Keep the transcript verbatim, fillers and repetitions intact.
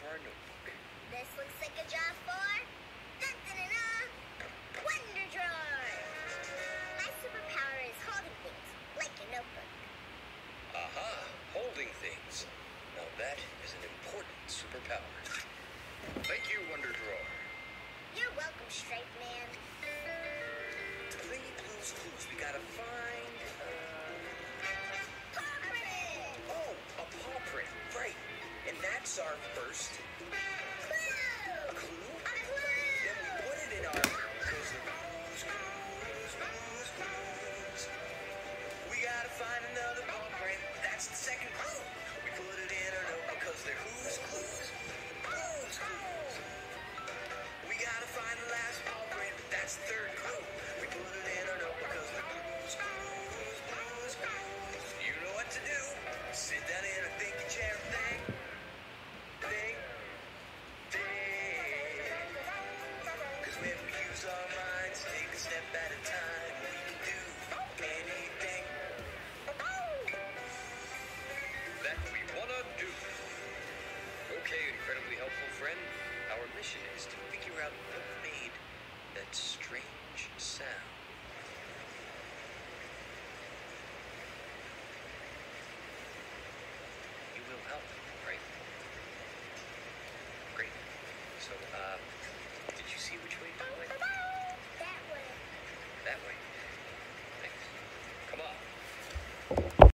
for our notebook. This looks like a job for... Da-da-da-da! Wonder Drawer! My superpower is holding things, like a notebook. Aha! Holding things. Now that is an important superpower. Thank you, Wonder Drawer. You're welcome, Stripe Man. To play Blue's Clues, we gotta find, uh... Paw print! Oh, a paw print, right. And that's our first Clue! clue. A clue! Then we put it in our... Because the clues, clues, clues, clues. We gotta find another paw print. That's the second clue. We put it in our notebook because they're who's clues. Clues, clues. We gotta find the last paw print. That's the third clue.